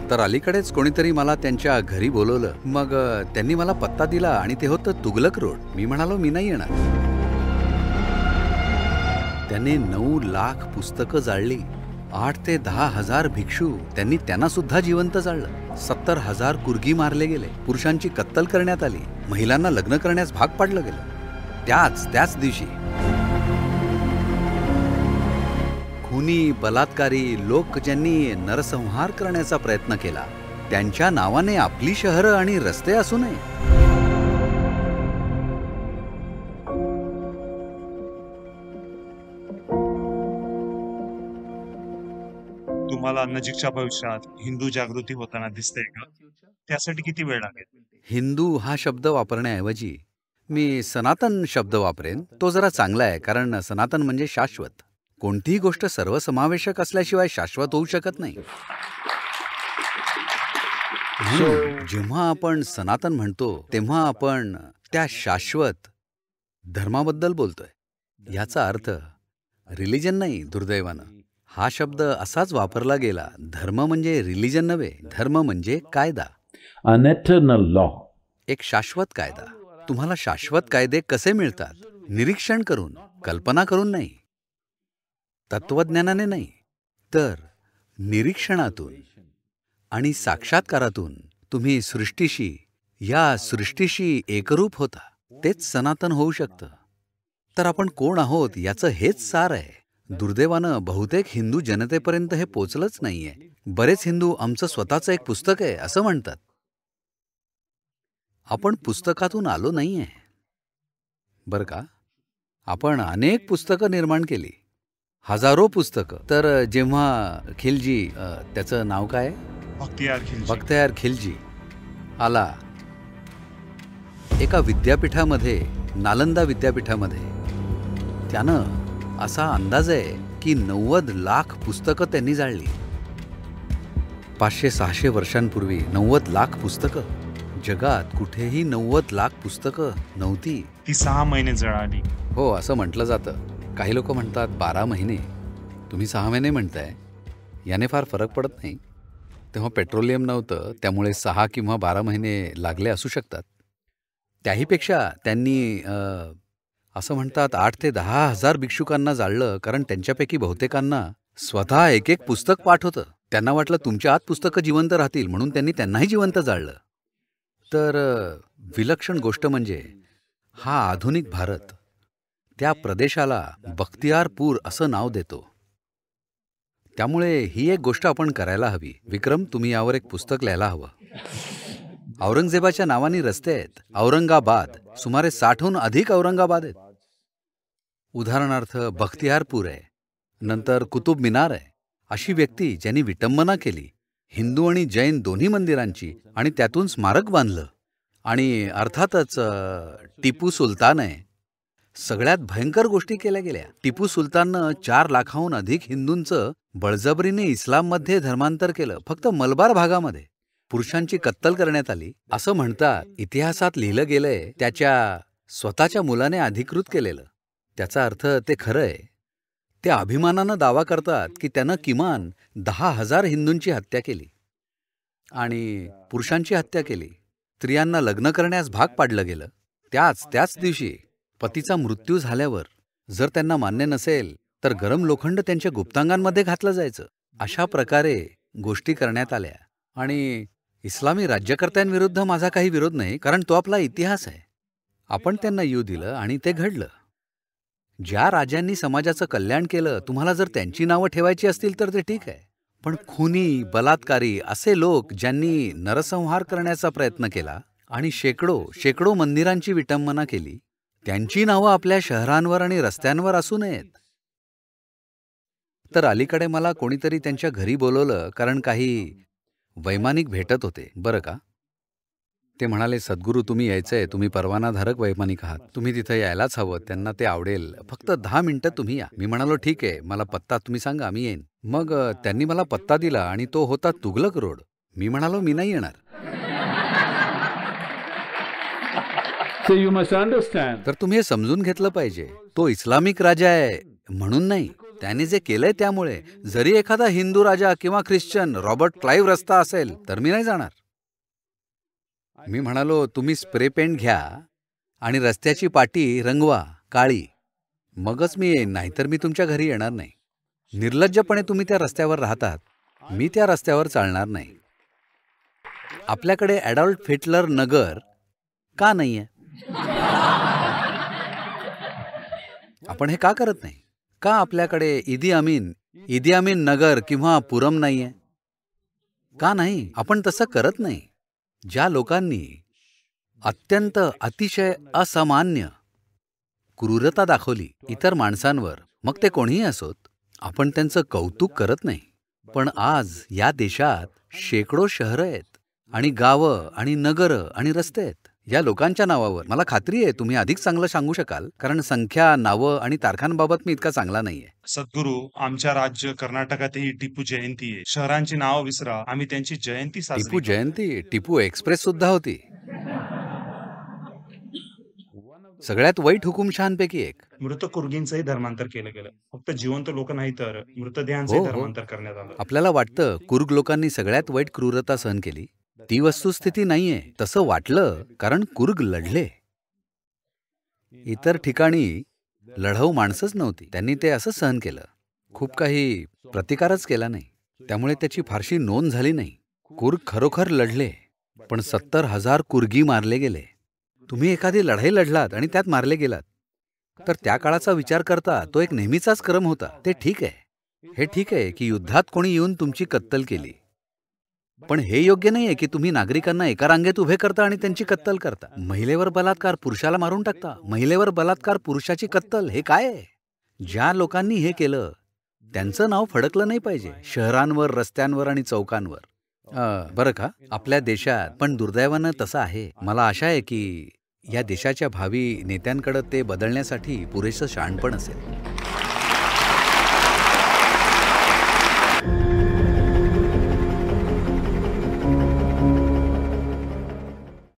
तर अलीकडेच कोणीतरी मला त्यांच्या घरी बोलवलं. मग त्यांनी मला पत्ता दिला आणि ते होतं तुगलक रोड. मी म्हणालो मी नाही येणार. त्यांनी 9 लाख पुस्तकं जाळली. 8 ते 10 हजार भिक्षू त्यांनी त्यांना सुद्धा जिवंत जाळलं. 70,000 कुर्गी मारले गेले. पुरुषांची कत्तल करण्यात आली. महिलांना लग्न करण्यास भाग पाडलं गेलं. त्याच दिवशी खुनी, बलात्कारी लोक ज्यांनी नरसंहार करण्याचा प्रयत्न केला, त्यांच्या नावाने आपली शहरं आणि रस्ते असू नये. तुम्हाला नजीकच्या भविष्यात हिंदू जागृती होताना दिसते का? त्यासाठी किती वेळ लागेल? हिंदू हा शब्द वापरण्याऐवजी मी सनातन शब्द वापरेन. तो जरा चांगला आहे, कारण सनातन म्हणजे शाश्वत. कोणतीही गोष्ट सर्वसमावेशक असल्याशिवाय शाश्वत होऊ शकत नाही. जेव्हा आपण सनातन म्हणतो तेव्हा आपण त्या शाश्वत धर्माबद्दल बोलतोय. याचा अर्थ रिलिजन नाही. दुर्दैवानं हा शब्द असाच वापरला गेला. धर्म म्हणजे रिलिजन नव्हे. धर्म म्हणजे कायदा. An eternal law. एक शाश्वत कायदा. तुम्हाला शाश्वत कायदे कसे मिळतात? निरीक्षण करून, कल्पना करून नाही, तत्वज्ञानाने नाही, तर निरीक्षणातून आणि साक्षात्कारातून तुम्ही या सृष्टीशी एकरूप होता. तेच सनातन होऊ शकतं. तर आपण कोण आहोत याचं हेच सार आहे. दुर्दैवानं बहुतेक हिंदू जनतेपर्यंत हे पोचलंच नाहीये. बरेच हिंदू आमचं स्वतःचं एक पुस्तक आहे असं म्हणतात. आपण पुस्तकातून आलो नाहीये बरं का. आपण अनेक पुस्तकं निर्माण केली, हजारो पुस्तकं. तर जेव्हा खिलजी, त्याचं नाव काय, बख्तियार खिलजी आला एका विद्यापीठामध्ये, नालंदा विद्यापीठामध्ये, त्यानं असा अंदाज आहे की 90 लाख पुस्तकं त्यांनी जाळली. 500-600 वर्षांपूर्वी 90 लाख पुस्तकं. जगात कुठेही 90 लाख पुस्तकं नव्हती. ती 6 महिने जळाली. हो, असं म्हटलं जातं. काही लोक म्हणतात 12 महिने. तुम्ही 6 महिने म्हणताय, याने फार फरक पडत नाही. तेव्हा पेट्रोलियम नव्हतं, त्यामुळे 6 किंवा 12 महिने लागले असू शकतात. त्याहीपेक्षा त्यांनी असं म्हणतात 8 ते 10 हजार भिक्षुकांना जाळलं, कारण त्यांच्यापैकी बहुतेकांना स्वतः एक पुस्तक पाठ होतं. त्यांना वाटलं तुमच्या आत पुस्तकं जिवंत राहतील, म्हणून त्यांनी त्यांनाही जिवंत जाळलं. तर विलक्षण गोष्ट म्हणजे हा आधुनिक भारत त्या प्रदेशाला बख्तियारपूर असं नाव देतो. त्यामुळे ही एक गोष्ट आपण करायला हवी. विक्रम, तुम्ही यावर एक पुस्तक लिहायला हवं. औरंगजेबाच्या नावाने रस्ते आहेत. औरंगाबाद, सुमारे 60हून अधिक औरंगाबाद आहेत. उदाहरणार्थ बख्तियारपूर आहे, नंतर कुतुब मिनार आहे. अशी व्यक्ती ज्यांनी विटंबना केली हिंदू आणि जैन दोन्ही मंदिरांची, आणि त्यातून स्मारक बांधलं. आणि अर्थातच टिपू सुलतान आहे. सगळ्यात भयंकर गोष्टी केल्या गेल्या. टिपू सुलताननं 4 लाखाहून अधिक हिंदूंचं बळजबरीने इस्लाममध्ये धर्मांतर केलं. फक्त मलबार भागामध्ये पुरुषांची कत्तल करण्यात आली. असं म्हणतात, इतिहासात लिहिलं गेलंय, त्याच्या स्वतःच्या मुलाने अधिकृत केलेलं. त्याचा अर्थ ते खरं आहे. ते अभिमानानं दावा करतात की त्यानं किमान 10,000 हिंदूंची हत्या केली आणि पुरुषांची हत्या केली. स्त्रियांना लग्न करण्यास भाग पाडलं गेलं. त्याच दिवशी पतीचा मृत्यू झाल्यावर जर त्यांना मान्य नसेल तर गरम लोखंड त्यांच्या गुप्तांगांमध्ये घातलं जायचं. अशा प्रकारे गोष्टी करण्यात आल्या. आणि इस्लामी राज्यकर्त्यांविरुद्ध माझा काही विरोध नाही, कारण तो आपला इतिहास आहे. आपण त्यांना येऊ दिलं आणि ते घडलं. ज्या राजांनी समाजाचं कल्याण केलं, तुम्हाला जर त्यांची नावं ठेवायची असतील तर ते ठीक आहे. पण खुनी, बलात्कारी असे लोक ज्यांनी नरसंहार करण्याचा प्रयत्न केला आणि शेकडो मंदिरांची विटंबना केली, त्यांची नावं आपल्या शहरांवर आणि रस्त्यांवर असू नयेत. तर अलीकडे मला कोणीतरी त्यांच्या घरी बोलवलं, कारण काही वैमानिक भेटत होते बरं का. ते म्हणाले, सद्गुरू तुम्ही यायचंय, तुम्ही परवानाधारक वैमानिक आहात, तुम्ही तिथं यायलाच हवं, त्यांना ते आवडेल, फक्त 10 मिनिटं तुम्ही या. मी म्हणालो ठीक आहे, मला पत्ता तुम्ही सांगा, मी येईन. मग त्यांनी मला पत्ता दिला आणि तो होता तुगलक रोड. मी म्हणालो मी नाही येणार. So you must understand. तर तुम्ही हे समजून घेतलं पाहिजे, तो इस्लामिक राजा आहे म्हणून नाही, त्याने जे केलंय त्यामुळे. जरी एखादा हिंदू राजा किंवा ख्रिश्चन रॉबर्ट क्लाईव्ह रस्ता असेल तर मी नाही जाणार. मी म्हणालो, तुम्ही स्प्रे पेंट घ्या आणि रस्त्याची पाटी रंगवा काळी, मगच मी येईन, नाहीतर मी तुमच्या घरी येणार नाही. निर्लज्जपणे तुम्ही त्या रस्त्यावर राहतात, मी त्या रस्त्यावर चालणार नाही. आपल्याकडे ॲडॉल्फ हिटलर नगर का नाहीये? आपण हे का करत नाही? का आपल्याकडे इदी अमीन नगर किंवा पुरम नाहीये? का नाही? आपण तसं करत नाही. ज्या लोकांनी अत्यंत अतिशय असामान्य क्रूरता दाखवली इतर माणसांवर, मग ते कोणीही असोत, आपण त्यांचं कौतुक करत नाही. पण आज या देशात शेकडो शहरं आहेत आणि गावं आणि नगरं आणि रस्ते आहेत. या लोकांच्या नावावर मला खात्री आहे तुम्ही अधिक चांगलं सांगू शकाल, कारण संख्या, नावं आणि तारखांबाबत मी इतका चांगला नाहीये. सद्गुरू, आमच्या राज्य कर्नाटकातही टिपू जयंती आहे. शहरांची नावं विसरा, आम्ही त्यांची जयंती साजरी टिपू करतो. जयंती, टिपू एक्सप्रेस सुद्धा होती. सगळ्यात वाईट हुकुमशहांपैकी एक. मृत कुर्गींचंही धर्मांतर केलं गेलं. फक्त जिवंत लोक नाही तर मृतदेहांचंही हो, हो. धर्मांतर करण्यात आलं. आपल्याला वाटतं कुर्ग लोकांनी सगळ्यात वाईट क्रूरता सहन केली. ती वस्तुस्थिती नाहीये. तसं वाटलं कारण कुर्ग लढले. इतर ठिकाणी लढाऊ माणसंच नव्हती, त्यांनी ते असं सहन केलं. खूप काही प्रतिकारच केला नाही, त्यामुळे त्याची फारशी नोंद झाली नाही. कुर्ग खरोखर लढले, पण 70,000 कुर्गी मारले गेले. तुम्ही एखादी लढाई लढलात आणि त्यात मारले गेलात तर त्या काळाचा विचार करता तो एक नेहमीचाच क्रम होता. ते ठीक आहे. हे ठीक आहे की युद्धात कोणी येऊन तुमची कत्तल केली, पण हे योग्य नाहीये की तुम्ही नागरिकांना एका रांगेत उभे करता आणि त्यांची कत्तल करता. महिलेवर बलात्कार, पुरुषाला मारून टाकता. महिलेवर बलात्कार, पुरुषाची कत्तल, हे काय आहे? ज्या लोकांनी हे केलं त्यांचं नाव फडकलं नाही पाहिजे शहरांवर, रस्त्यांवर आणि चौकांवर. बरं का, आपल्या देशात पण दुर्दैवानं तसं आहे. मला आशा आहे की या देशाच्या भावी नेत्यांकडे ते बदलण्यासाठी पुरेसं शहाणपण असेल.